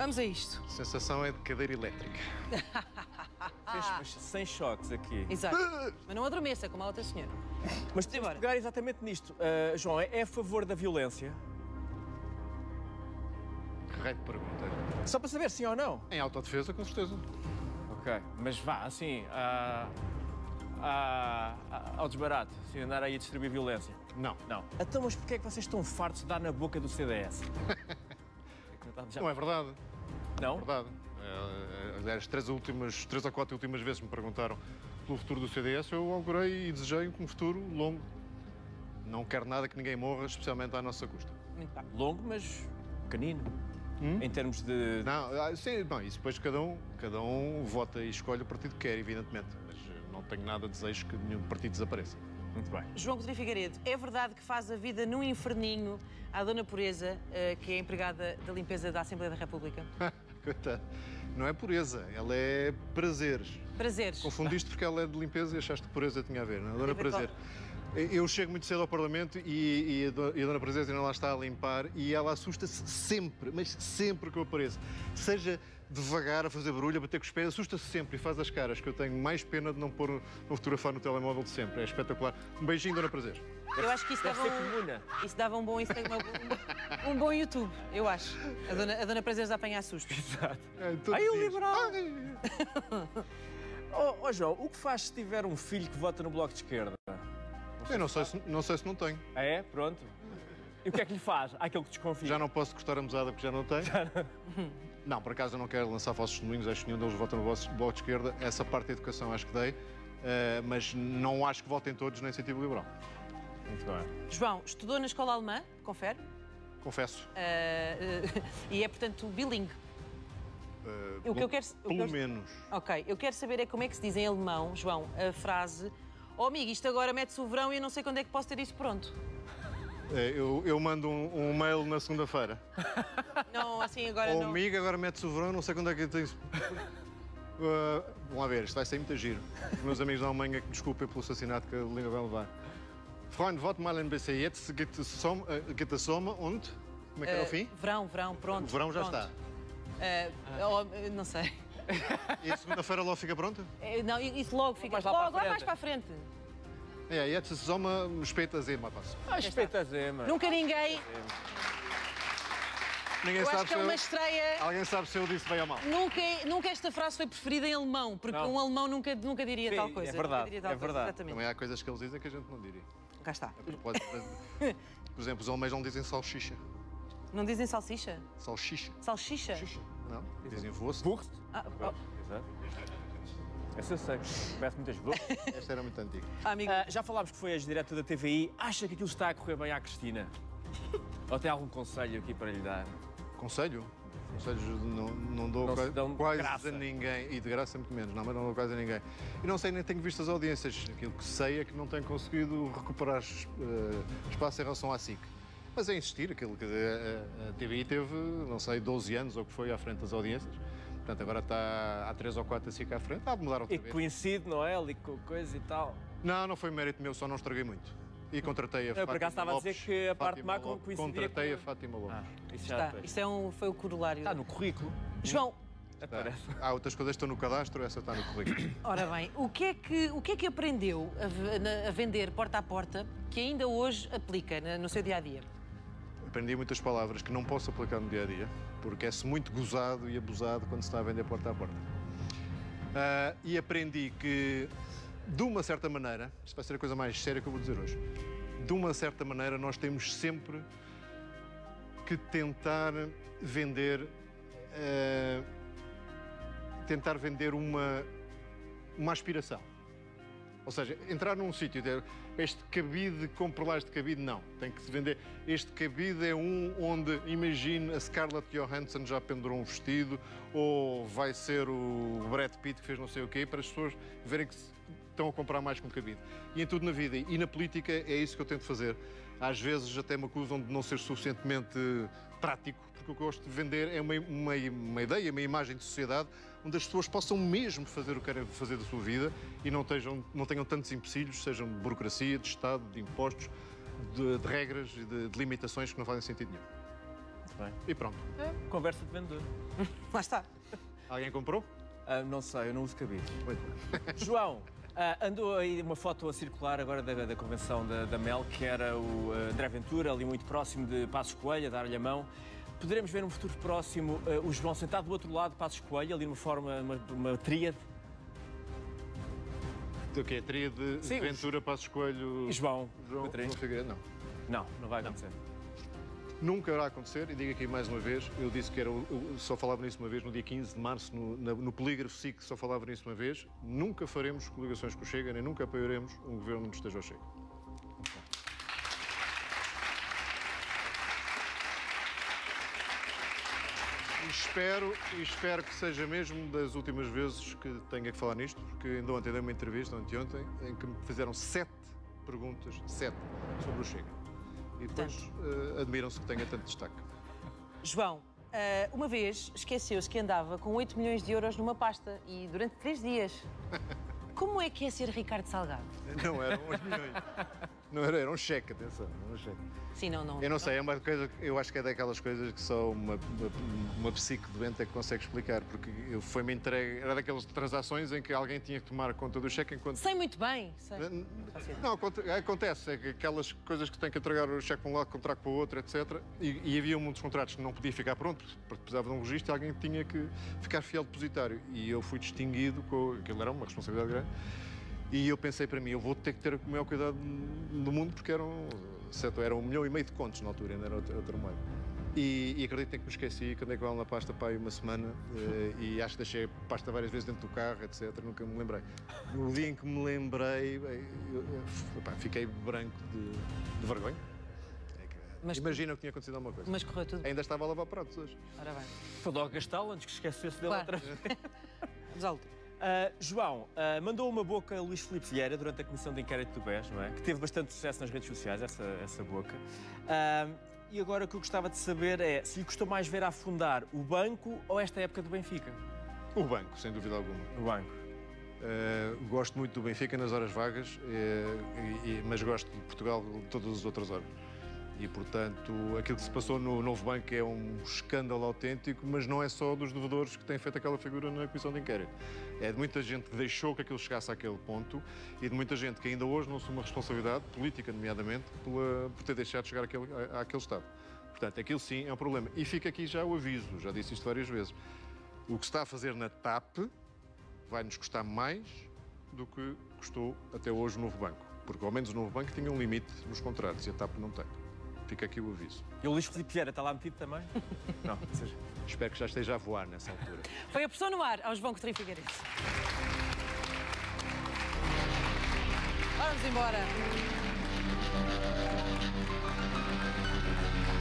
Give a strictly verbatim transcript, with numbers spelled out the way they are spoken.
Vamos a isto. A sensação é de cadeira elétrica. Mas sem choques aqui. Exato. Mas não adormeça, como a outra senhora. Mas temos de pegar exatamente nisto. Uh, João, é a favor da violência? Que raio de pergunta. Só para saber sim ou não. Em autodefesa, com certeza. Ok, mas vá, assim, a, a, a, ao desbarato, assim, andar aí a distribuir violência. Não. Não. Então, mas porquê é que vocês estão fartos de dar na boca do C D S? Não é verdade. Não? É verdade. É, aliás, as três, últimas, três ou quatro últimas vezes me perguntaram pelo futuro do C D S, eu augurei e desejei um futuro longo. Não quero nada que ninguém morra, especialmente à nossa custa. Muito bem. Longo, mas pequenino. Hum? Em termos de... Não, sim, não, isso depois cada um, cada um vota e escolhe o partido que quer, evidentemente. Mas não tenho nada de desejo que nenhum partido desapareça. Muito bem. João Coutinho Figueiredo, é verdade que faz a vida num inferninho à Dona Pureza, que é empregada da limpeza da Assembleia da República? Coitado. Não é pureza, ela é prazeres. Prazeres. Confundiste porque ela é de limpeza e achaste que pureza tinha a ver, não é? Dona Prazer. Eu chego muito cedo ao Parlamento e, e, a, do, e a Dona Prazer ainda lá está a limpar e ela assusta-se sempre, mas sempre que eu apareço. Seja devagar, a fazer barulho, a bater com os pés, assusta-se sempre e faz as caras, que eu tenho mais pena de não pôr uma fotografia no telemóvel de sempre. É espetacular. Um beijinho, Dona Prazer. Eu acho que isso dava, um, isso dava um bom Instagram, um, um bom YouTube, eu acho. A Dona, a dona Prazeres a apanhar sustos. Exato. É, Ai, o liberal! oh, oh, João, o que faz se tiver um filho que vota no Bloco de Esquerda? Eu não sei, se, não sei se não tenho. Ah, é? Pronto. E o que é que lhe faz? Há aquele que desconfia. Já não posso cortar a mesada porque já não tenho. Não, por acaso eu não quero lançar falsos testemunhos, acho que nenhum deles vota no Bloco de Esquerda. Essa parte da educação acho que dei, uh, mas não acho que votem todos na Iniciativa Liberal. Muito bem. João, estudou na escola alemã, confere? Confesso. Uh, uh, e é, portanto, bilingue. Uh, o que eu quero, pelo eu quero... menos. Ok, eu quero saber é como é que se diz em alemão, João, a frase: oh, amigo, isto agora mete-se o verão e eu não sei quando é que posso ter isto pronto. Eu, eu mando um, um mail na segunda-feira. Não, assim agora oh, não. amigo, agora mete-se o verão, não sei quando é que eu tenho isso. Uh, vamos lá ver, isto vai ser muito giro. Os meus amigos da Alemanha que desculpem pelo assassinato que a língua vai levar. Freund, warte mal ein bisschen. Jetzt geht es Sommer, uh, geht es Sommer und... Como é que era o fim? Verão, verão, pronto. O verão já pronto. está. Uh, oh, não sei. E a segunda-feira logo fica pronta? Uh, não, isso logo fica. Mais lá logo, para a lá mais para a frente. É, jetzt ist Sommer, später sehen wir was. Ah, espetazema. Nunca ninguém... Ninguém Eu sabe acho que é se uma eu... estreia... Alguém sabe se eu disse bem ou mal. Nunca, nunca esta frase foi preferida em alemão, porque Não. um alemão nunca, nunca diria Sim, tal coisa. é verdade, diria tal é coisa, verdade. exatamente. Também há coisas que eles dizem que a gente não diria. Cá está. Pode, por exemplo, os alemães não dizem salsicha. Não dizem salsicha? Salsicha. Salsicha? Não, dizem Wurst. Wurst? Ah, oh. Exato. Essa eu sei. Parece muitas vezes. Esta era muito antiga. Ah, amigo. Uh, já falámos que foi ex-diretor da T V I. Acha que aquilo está a correr bem à Cristina? Ou tem algum conselho aqui para lhe dar? Conselho? Conselhos não, não dou Não se quase, dão quase graça. a ninguém. E de graça muito menos. Não, mas não dou quase a ninguém. E não sei, nem tenho visto as audiências. Aquilo que sei é que não tenho conseguido recuperar uh, espaço em relação à S I C. Mas é insistir, aquilo que a, a T V I teve, não sei, doze anos ou o que foi à frente das audiências. Portanto, agora está há três ou quatro a S I C à frente. Há de mudar outra E vez. coincide, não é? Ali com coisa e tal. Não, não foi mérito meu, só não estraguei muito. E contratei a Eu, Fátima por acaso, estava a dizer Lopes. que a parte Fátima má Lopes. coincidia Contratei com- a Fátima Lopes. Ah, isso já Está. depois. Isto é um, foi o corolário. Está no currículo. João, Aparece. Há outras coisas que estão no cadastro, essa está no currículo. ora bem, o que é que, o que, é que aprendeu a, v- na- a vender porta a porta que ainda hoje aplica na- no seu dia-a-dia? Aprendi muitas palavras que não posso aplicar no dia-a-dia, porque é-se muito gozado e abusado quando se está a vender porta a porta. Ah, e aprendi que, de uma certa maneira, isto vai ser a coisa mais séria que eu vou dizer hoje, de uma certa maneira nós temos sempre que tentar vender, ah, tentar vender uma, uma aspiração. Ou seja, entrar num sítio e dizer este cabide, compro lá este cabide, não. Tem que se vender. Este cabide é um onde, imagine, a Scarlett Johansson já pendurou um vestido, ou vai ser o Brad Pitt que fez não sei o quê, para as pessoas verem que estão a comprar mais que um cabide. E em tudo na vida. E na política é isso que eu tento fazer. Às vezes até me acusam de não ser suficientemente prático, porque o que eu gosto de vender é uma, uma, uma ideia, uma imagem de sociedade onde as pessoas possam mesmo fazer o que querem fazer da sua vida e não, estejam, não tenham tantos empecilhos, sejam de burocracia, de Estado, de impostos, de, de regras e de, de limitações que não fazem sentido nenhum. não é? E pronto. É, conversa de vendedor. Lá está. Alguém comprou? Ah, não sei, eu não uso cabide. Muito bem. João, ah, andou aí uma foto a circular agora da, da convenção da, da Mel, que era o uh, André Ventura, ali muito próximo de Passos Coelho, a dar-lhe a mão. Poderemos ver num futuro próximo uh, o João sentado do outro lado de Passos Coelho, ali numa forma, uma, uma tríade. O quê? Tríade de Ventura, Passos Coelho... E João? João, João Figueiredo? Não. Não, não vai acontecer. Nunca irá acontecer, e digo aqui mais uma vez, eu disse que era, eu só falava nisso uma vez, no dia quinze de março, no, na, no polígrafo S I C, só falava nisso uma vez. Nunca faremos coligações com o Chega, nem nunca apoiaremos um governo onde esteja o Chega. E espero, e espero que seja mesmo das últimas vezes que tenha que falar nisto, porque ainda ontem dei uma entrevista, anteontem, em que me fizeram sete perguntas, sete, sobre o Chega. E depois uh, admiram-se que tenha tanto destaque. João, uh, uma vez esqueceu-se que andava com oito milhões de euros numa pasta e durante três dias. Como é que é ser Ricardo Salgado? Não eram oito milhões. Não era, era um cheque, atenção, era um cheque. Sim, não, não. Eu não sei, é uma coisa, eu acho que é daquelas coisas que só uma, uma, uma psique doente é que consegue explicar, porque foi-me entregue, era daquelas transações em que alguém tinha que tomar conta do cheque enquanto... Sei muito bem. Sei. Não, acontece, é que aquelas coisas que tem que entregar o cheque para um lado, contrato para o outro, etcétera. E, e havia muitos contratos que não podia ficar pronto, porque precisava de um registro e alguém tinha que ficar fiel depositário. E eu fui distinguido, com aquilo era uma responsabilidade grande. E eu pensei para mim, eu vou ter que ter o maior cuidado do mundo, porque eram, certo, era um milhão e meio de contos na altura, ainda era outro, outro moeda. E, e acredito que me esqueci, que andei com ela na pasta para aí uma semana, e acho que deixei a pasta várias vezes dentro do carro, etcétera. Nunca me lembrei. No dia em que me lembrei, eu, eu, opa, fiquei branco de, de vergonha. Mas, imagina que tinha acontecido alguma coisa. Mas correu tudo. Ainda estava a lavar pratos hoje. Ora bem. Foi logo gastá-lo antes que esquecesse dele Claro. outra vez. Vamos à última. Uh, João, uh, mandou uma boca a Luís Filipe Vieira durante a comissão de inquérito do B E S, não é? Que teve bastante sucesso nas redes sociais, essa, essa boca. Uh, e agora o que eu gostava de saber é se lhe custou mais ver afundar o banco ou esta época do Benfica? O banco, sem dúvida alguma. O banco. Uh, gosto muito do Benfica nas horas vagas, uh, e, e, mas gosto de Portugal de todas as outras horas. E, portanto, aquilo que se passou no Novo Banco é um escândalo autêntico, mas não é só dos devedores que têm feito aquela figura na comissão de inquérito. É de muita gente que deixou que aquilo chegasse àquele ponto e de muita gente que ainda hoje não assume a responsabilidade, política nomeadamente, pela, por ter deixado de chegar àquele, à, àquele estado. Portanto, aquilo sim é um problema. E fica aqui já o aviso, já disse isto várias vezes. O que se está a fazer na T A P vai nos custar mais do que custou até hoje o Novo Banco. Porque, ao menos, o Novo Banco tinha um limite nos contratos e a T A P não tem. Fica aqui o aviso. E o Luís Filipe Vieira está lá metido também? Não, ou seja... Espero que já esteja a voar nessa altura. Foi a pressão no ar ao João Coutinho Figueiredo. Vamos embora.